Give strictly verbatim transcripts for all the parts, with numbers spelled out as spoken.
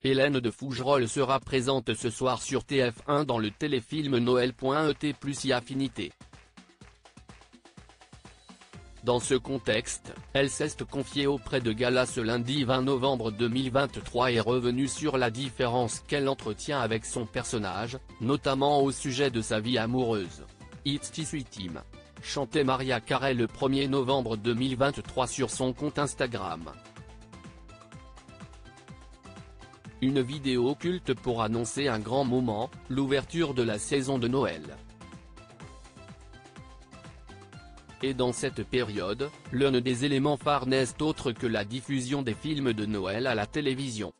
Hélène de Fougerolles sera présente ce soir sur T F un dans le téléfilm Noël.et plus i Affinité. Dans ce contexte, elle s'est confiée auprès de Gala ce lundi vingt novembre deux mille vingt-trois et est revenue sur la différence qu'elle entretient avec son personnage, notamment au sujet de sa vie amoureuse. It's too sweet, chantait Mariah Carey le premier novembre deux mille vingt-trois sur son compte Instagram. Une vidéo culte pour annoncer un grand moment, l'ouverture de la saison de Noël. Et dans cette période, l'un des éléments phares n'est autre que la diffusion des films de Noël à la télévision.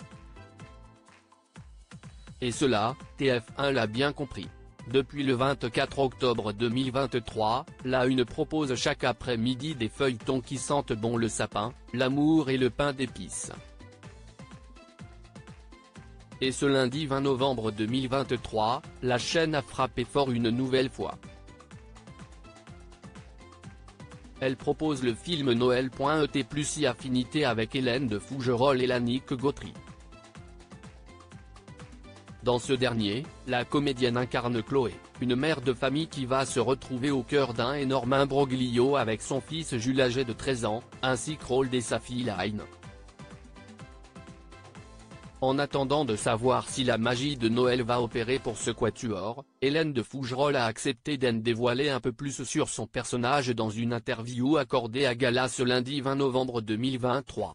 Et cela, T F un l'a bien compris. Depuis le vingt-quatre octobre deux mille vingt-trois, la Une propose chaque après-midi des feuilletons qui sentent bon le sapin, l'amour et le pain d'épices. Et ce lundi vingt novembre deux mille vingt-trois, la chaîne a frappé fort une nouvelle fois. Elle propose le film Noël.et plus i Affinité avec Hélène de Fougerolles et Yannick Gautry. Dans ce dernier, la comédienne incarne Chloé, une mère de famille qui va se retrouver au cœur d'un énorme imbroglio avec son fils Jules âgé de treize ans, ainsi que rôle de sa fille Line. En attendant de savoir si la magie de Noël va opérer pour ce quatuor, Hélène de Fougerolles a accepté d'en dévoiler un peu plus sur son personnage dans une interview accordée à Gala ce lundi vingt novembre deux mille vingt-trois.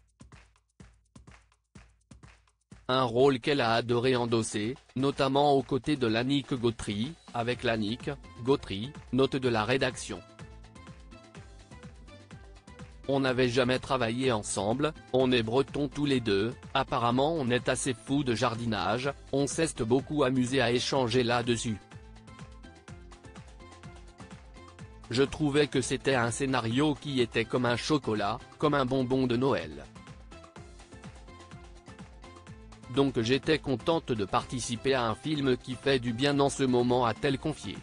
Un rôle qu'elle a adoré endosser, notamment aux côtés de Yannick Gautry, avec Yannick Gautry, note de la rédaction. On n'avait jamais travaillé ensemble, on est bretons tous les deux, apparemment on est assez fous de jardinage, on s'est beaucoup amusé à échanger là-dessus. Je trouvais que c'était un scénario qui était comme un chocolat, comme un bonbon de Noël. Donc j'étais contente de participer à un film qui fait du bien en ce moment, a-t-elle confié.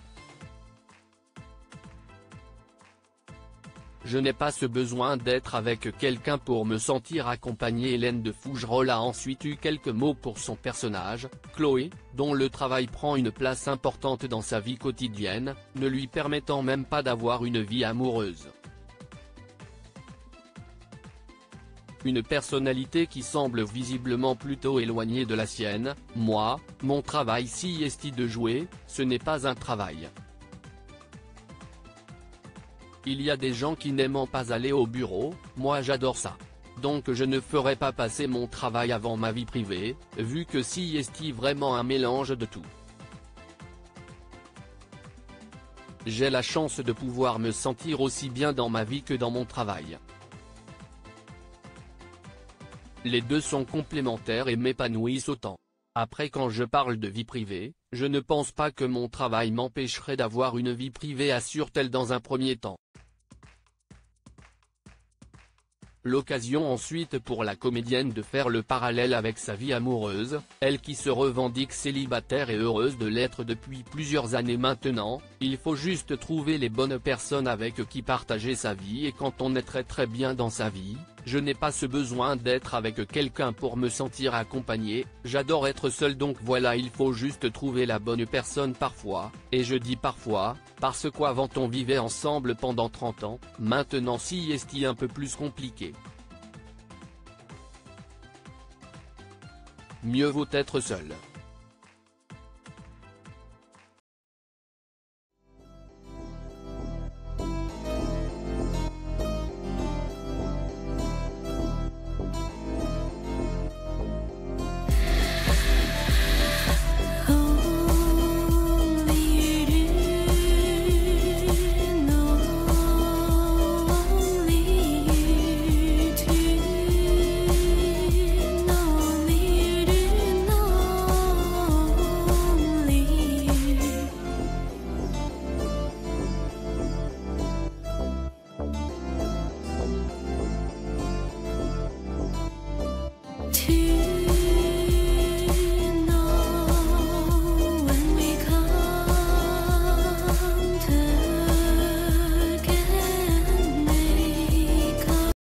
Je n'ai pas ce besoin d'être avec quelqu'un pour me sentir accompagnée. Hélène de Fougerolles a ensuite eu quelques mots pour son personnage, Chloé, dont le travail prend une place importante dans sa vie quotidienne, ne lui permettant même pas d'avoir une vie amoureuse. Une personnalité qui semble visiblement plutôt éloignée de la sienne. Moi, mon travail si est de jouer, ce n'est pas un travail. Il y a des gens qui n'aiment pas aller au bureau, moi j'adore ça. Donc je ne ferai pas passer mon travail avant ma vie privée, vu que si est vraiment un mélange de tout. J'ai la chance de pouvoir me sentir aussi bien dans ma vie que dans mon travail. Les deux sont complémentaires et m'épanouissent autant. Après, quand je parle de vie privée, je ne pense pas que mon travail m'empêcherait d'avoir une vie privée, assure-t-elle dans un premier temps. L'occasion ensuite pour la comédienne de faire le parallèle avec sa vie amoureuse, elle qui se revendique célibataire et heureuse de l'être depuis plusieurs années maintenant. Il faut juste trouver les bonnes personnes avec qui partager sa vie, et quand on est très très bien dans sa vie, je n'ai pas ce besoin d'être avec quelqu'un pour me sentir accompagné, j'adore être seul, donc voilà, il faut juste trouver la bonne personne parfois, et je dis parfois, parce qu'avant on vivait ensemble pendant trente ans, maintenant si est un peu plus compliqué. Mieux vaut être seul.